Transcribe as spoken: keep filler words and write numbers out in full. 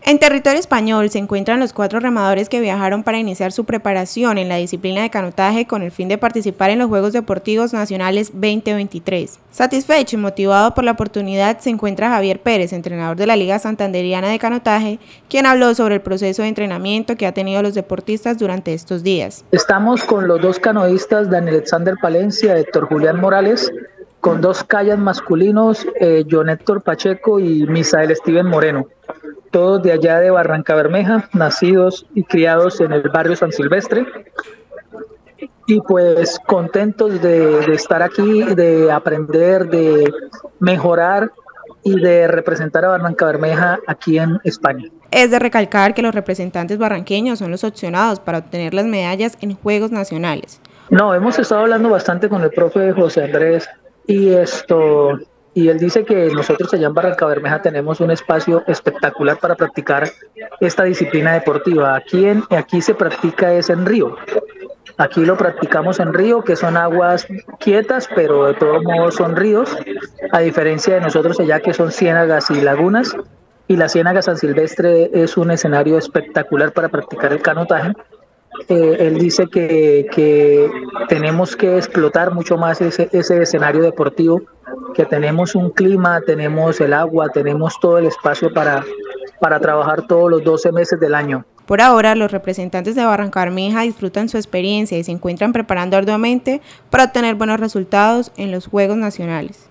En territorio español se encuentran los cuatro remadores que viajaron para iniciar su preparación en la disciplina de canotaje con el fin de participar en los Juegos Deportivos Nacionales veinte veintitrés. Satisfecho y motivado por la oportunidad se encuentra Javier Pérez, entrenador de la Liga Santanderiana de Canotaje, quien habló sobre el proceso de entrenamiento que ha tenido los deportistas durante estos días. Estamos con los dos canoístas, Daniel Alexander Palencia, Héctor Julián Morales, con dos kayaks masculinos, eh, John Héctor Pacheco y Misael Steven Moreno. Todos de allá de Barrancabermeja, nacidos y criados en el barrio San Silvestre. Y pues contentos de, de estar aquí, de aprender, de mejorar y de representar a Barrancabermeja aquí en España. Es de recalcar que los representantes barranqueños son los opcionados para obtener las medallas en Juegos Nacionales. No, hemos estado hablando bastante con el profe José Andrés y esto... Y él dice que nosotros allá en Barrancabermeja tenemos un espacio espectacular para practicar esta disciplina deportiva. Aquí, en, aquí se practica es en río. Aquí lo practicamos en río, que son aguas quietas, pero de todos modos son ríos, a diferencia de nosotros allá que son ciénagas y lagunas. Y la Ciénaga San Silvestre es un escenario espectacular para practicar el canotaje. Eh, él dice que, que tenemos que explotar mucho más ese, ese escenario deportivo, que tenemos un clima, tenemos el agua, tenemos todo el espacio para, para trabajar todos los doce meses del año. Por ahora, los representantes de Barrancabermeja disfrutan su experiencia y se encuentran preparando arduamente para obtener buenos resultados en los Juegos Nacionales.